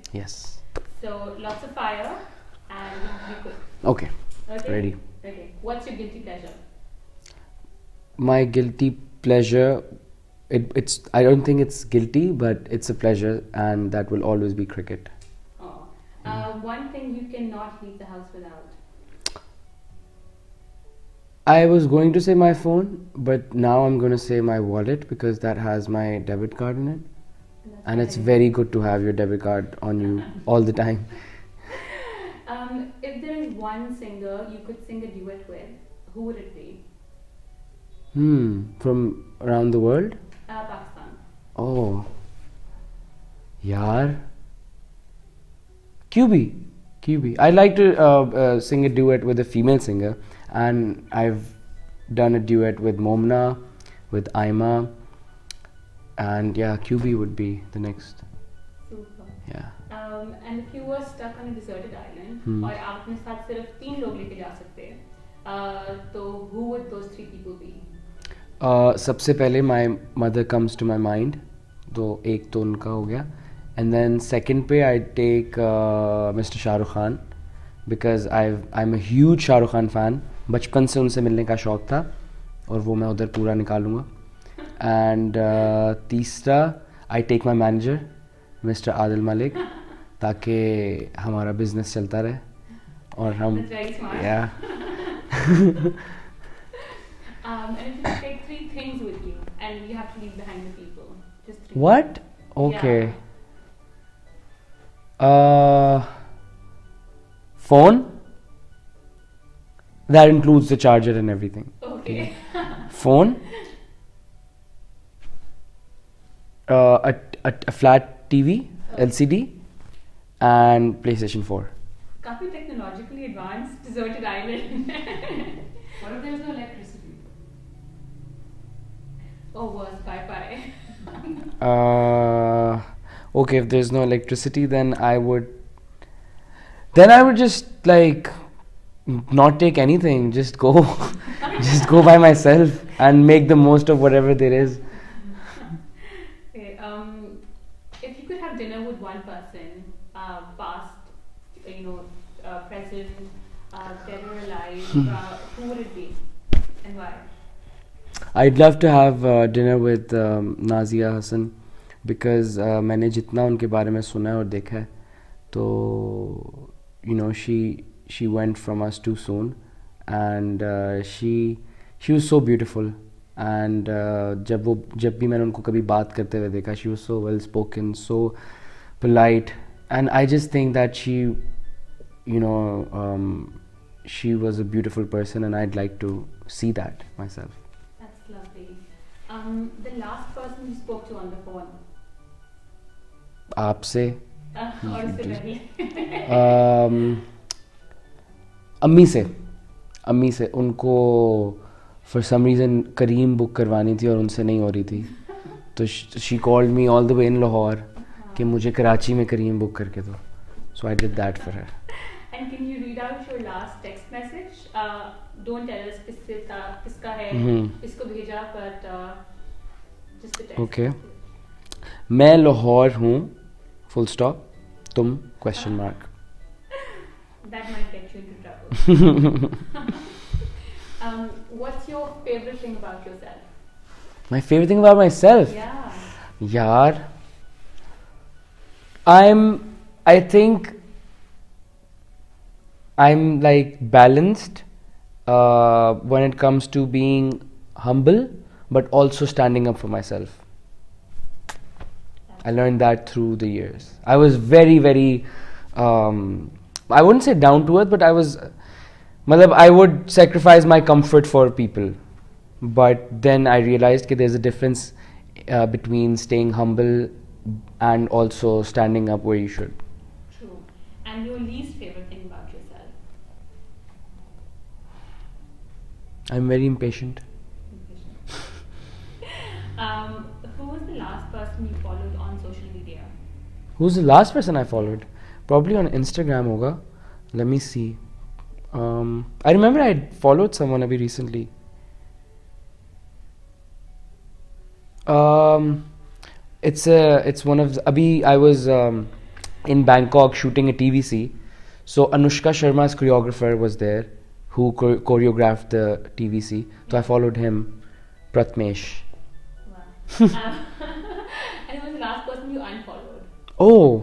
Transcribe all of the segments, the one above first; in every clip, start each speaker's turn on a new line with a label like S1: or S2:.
S1: Yes.
S2: So lots of fire and you cook.
S1: Okay.
S2: Okay.
S1: Ready.
S2: Okay. What's your guilty pleasure?
S1: My guilty pleasure. It's. I don't think it's guilty, but it's a pleasure, and that will always be cricket.
S2: Oh. One thing you cannot leave the house without.
S1: I was going to say my phone, but now I'm going to say my wallet because that has my debit card in it. And it's very good to have your debit card on you all the time.
S2: If there is one singer you could sing a duet with, who would it be?
S1: From around the world?
S2: Pakistan.
S1: Oh. Yaar. QB. QB. I like to sing a duet with a female singer. And I've done a duet with Momna, with Aima. And yeah, QB would be the next.
S2: Super.
S1: Yeah.
S2: And if you were stuck on a deserted island और आप अपने साथ सिर्फ 3 लोग लेके जा सकते हैं, तो who would those 3 people be?
S1: सबसे पहले my mother comes to my mind, तो एक तो उनका हो गया. And then second पे I take Mr. Shah Rukh Khan because I'm a huge Shah Rukh Khan fan. बचपन से उनसे मिलने का शौक था और वो मैं उधर पूरा निकालूंगा. And तीसरा I take my manager Mr. Adil Malik ताकि हमारा बिजनेस चलता रहे और हम
S2: That's very smart.
S1: yeah.
S2: And if you could take 3 things with you and you have to leave behind the people, just 3.
S1: What? Okay. Phone. That includes the charger and everything.
S2: Okay.
S1: Phone. A flat TV, LCD, and PlayStation 4.
S2: काफी technologically advanced deserted island.
S3: What if there's no electricity?
S2: Oh, worse, bye.
S1: Okay, if there's no electricity, then I would just like not take anything. Just go, just go by myself and make the most of whatever there is.
S2: Okay, if you could have dinner with one person, past, present, dead or alive, who would it be and why?
S1: I'd love to have dinner with Nazia Hassan because मैंने जितना उनके बारे में सुना है और देखा है तो she went from us too soon and she was so beautiful and जब भी मैंने उनको कभी बात करते हुए देखा she was so well spoken, so polite, and I just think that she was a beautiful person and I'd like to see that myself.
S2: That's lovely. The last person you spoke to on the phone?
S1: आपसे
S2: और उससे पहले?
S1: अम्मी से उनको for some reason Careem book करवानी थी और उनसे नहीं हो रही थी तो she called me all the way in Lahore कि मुझे कराची में करीम बुक करके दो, so I did that for her.
S2: And can you read out your last text message? Don't tell us किसका है, किसको भेजा, but just the text.
S1: Okay. मैं लाहौर हूँ full stop, तुम question mark.
S2: That might get you into trouble. What's your favorite thing about yourself?
S1: My favorite thing about myself?
S2: Yeah.
S1: Yaar, I think I'm like balanced when it comes to being humble but also standing up for myself. I learned that through the years. I was very, very I wouldn't say down to earth, but I would sacrifice my comfort for people. But then I realized that there's a difference between staying humble and also standing up where you should.
S2: True. And your least favorite thing about yourself?
S1: I'm very impatient.
S2: Who was the last person you followed on social media?
S1: Who's the last person I followed? Probably on Instagram hoga. Let me see. I remember I followed someone abhi recently. It's one of the, abhi I was in Bangkok shooting a TVC. So Anushka Sharma's choreographer was there, who choreographed the TVC. So I followed him, Pratmesh.
S2: Wow. And who was the last person you unfollowed?
S1: Oh,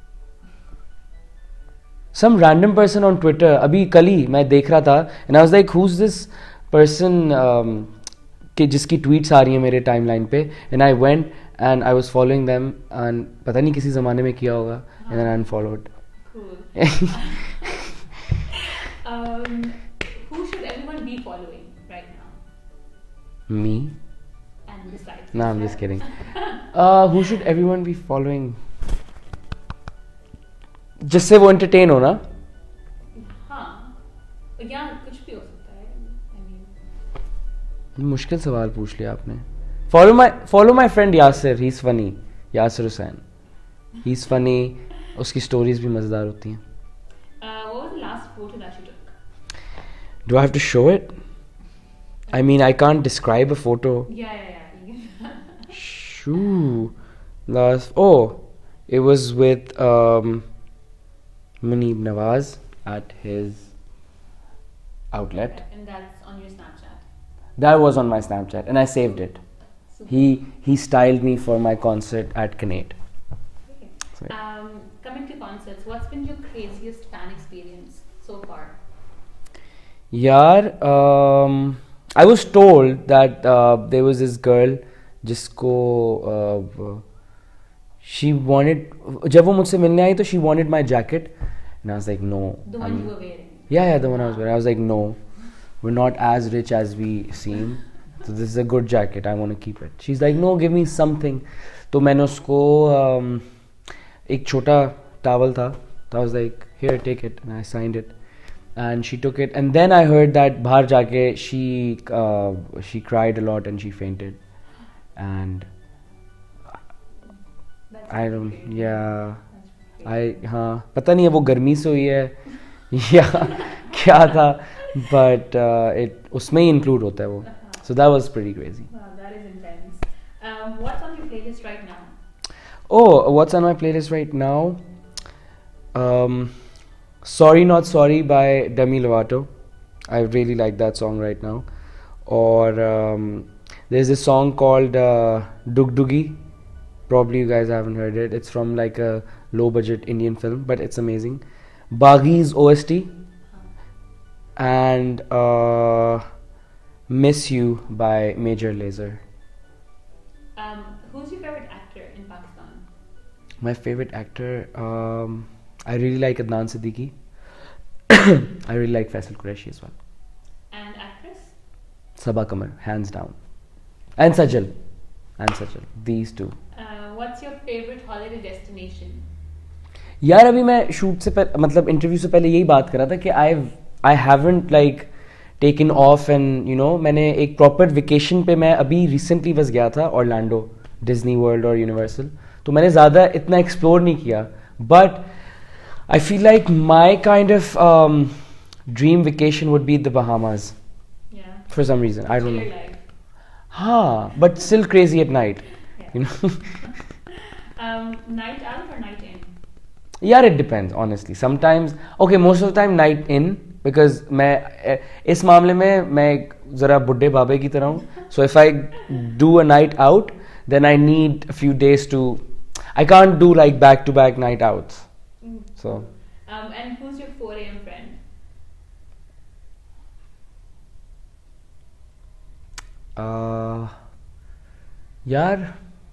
S1: some random person on Twitter. अभी कल ही मैं देख रहा था, and I was like, who's this person कि जिसकी tweets आ रही हैं मेरे timeline पे, and I went and I was following them and पता नहीं किसी ज़माने में किया होगा, and then I unfollowed.
S2: Cool. Who should everyone be following right now?
S1: Me?
S2: And besides.
S1: No, I'm just kidding. Who should everyone be following? जिससे वो entertain हो ना?
S2: हाँ, या कुछ भी हो सकता है. I mean.
S1: मुश्किल सवाल पूछ लिया आपने. Follow my friend Yasir. He's funny. Yasir Hussain. He's funny. उसकी stories भी मज़ेदार होती हैं.
S2: What was the last photo that you took?
S1: Do I have to show it? I mean, I can't describe a photo.
S2: Yeah.
S1: Shoo. It was with Muneeb Nawaz at his outlet.
S2: And that's on your Snapchat.
S1: That was on my Snapchat, and I saved it.
S2: Super.
S1: He styled me for my concert at Canate.
S2: Okay.
S1: So,
S2: Coming to concerts, what's been your craziest fan experience so far?
S1: यार, I was told that there was this girl जिसको she wanted, जब वो मुझसे मिलने आई तो she wanted my jacket, and I was like no.
S2: The one you were wearing.
S1: Yeah, the one I was wearing. I was like no, we're not as rich as we seem, so this is a good jacket, I want to keep it. She's like no, give me something. तो मैंने उसको एक छोटा towel था, so I was like here, take it, and I signed it. And she took it, and then I heard that bahar jaake she cried a lot and she fainted, and
S2: That's
S1: I don't,
S2: great.
S1: yeah,
S2: That's great.
S1: हाँ पता नहीं है वो गर्मी से हुई है या क्या था, but it उसमें ही include होता है वो, so that was pretty crazy.
S2: Wow, that is intense. What's on your playlist right now?
S1: Oh, what's on my playlist right now? Sorry Not Sorry by Demi Lovato. I really like that song right now. Or there's this song called Dug Dugi. Probably you guys haven't heard it. It's from like a low budget Indian film, but it's amazing. Baghi's OST. And Miss You by Major Lazer.
S2: Who's your favorite actor in Pakistan?
S1: My favorite actor, I really like Adnan Siddiqui. I really like Faisal Qureshi as well.
S2: And actress?
S1: Sabah Kamar, hands down. And Sajal. These two.
S2: What's your favorite holiday destination?
S1: यार अभी मैं shoot से पहले, मतलब interview से पहले यही बात कर रहा था कि I haven't like taken off and you know, मैंने एक प्रॉपर वेकेशन पे मैं अभी रिसेंटली बस गया था ऑरलैंडो, डिज्नी वर्ल्ड और यूनिवर्सल, तो मैंने ज़्यादा इतना एक्सप्लोर नहीं किया, but I feel like my kind of dream vacation would be the Bahamas.
S2: Yeah.
S1: For some reason, I don't
S2: Chill
S1: know.
S2: life.
S1: हाँ, but still crazy at night.
S2: Yeah.
S1: You know.
S2: Night out or night in?
S1: Yeah, it depends. Honestly, sometimes okay, most of the time night in, because मैं इस मामले में मैं ज़रा बुड्ढे बाबे की तरह हूँ. So if I do a night out, then I need a few days to. I can't do like back-to-back night outs. So.
S2: And who's your 4 a.m. friend?
S1: यार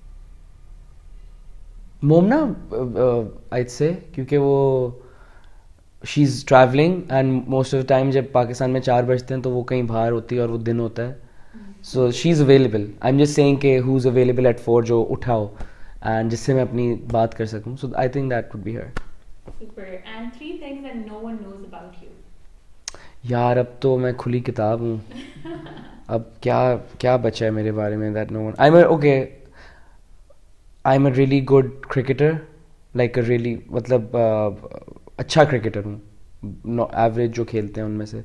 S1: मोमना I'd say, क्योंकि वो she's traveling and most of the time जब पाकिस्तान में 4 बजते हैं तो वो कहीं बाहर होती है और वो दिन होता है, so she's available. I'm just saying कि who's available at 4 जो उठाओ and जिससे मैं अपनी बात कर सकूँ, so I think that would be her.
S2: Super. And 3 things that no one knows about you.
S1: यार अब तो मैं खुली किताब हूँ. अब क्या क्या बचा है मेरे बारे में that no one. I'm a really good cricketer, like a really मतलब अच्छा cricketer हूँ, average जो खेलते हैं उनमें से,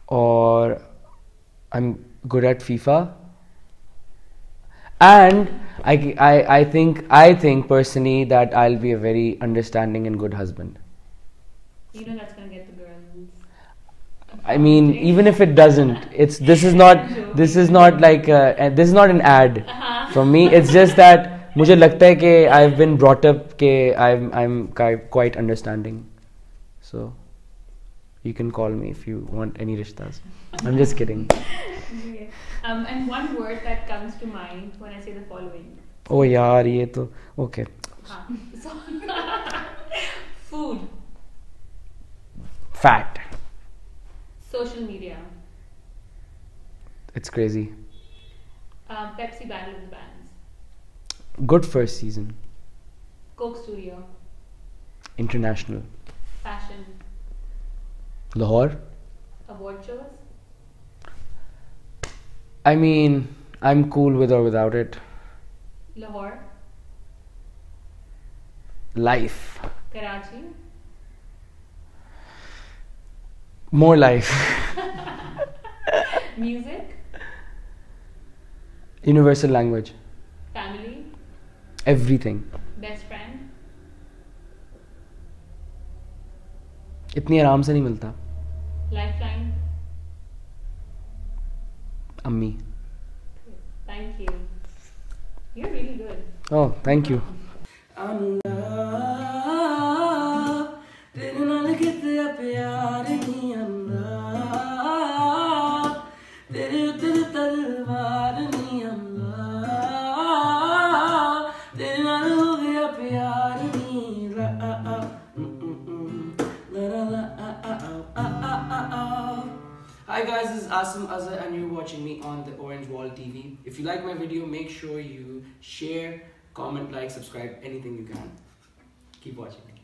S1: और I'm good at FIFA, and I think personally that I'll be a very understanding and good husband.
S2: You know that's gonna get the girls.
S1: I mean, even if it doesn't, this is not like this is not an ad from me. It's just that मुझे लगता है कि I've been brought up कि I'm quite understanding. So you can call me if you want any rishtas. I'm just kidding.
S2: Okay. And one word that comes to mind when I say the following.
S1: Oh यार ये तो okay.
S2: So, food,
S1: Fat.
S2: social media,
S1: It's crazy.
S2: Pepsi Battle of the Bands,
S1: Good first season.
S2: Coke Studio,
S1: International.
S2: fashion,
S1: Lahore.
S2: award shows,
S1: I mean, I'm cool with or without it.
S2: Lahore,
S1: Life.
S2: Karachi,
S1: More life.
S2: music,
S1: Universal language.
S2: family,
S1: Everything.
S2: best friend,
S1: इतनी आराम से नहीं मिलता.
S2: lifeline.
S1: अम्मी.
S2: Thank you. You're really good.
S1: Oh, thank you.
S4: Hi guys, this is Asim Azhar and you're watching me on the Orange Wall TV. If you like my video, make sure you share, comment, like, subscribe, anything you can. Keep watching.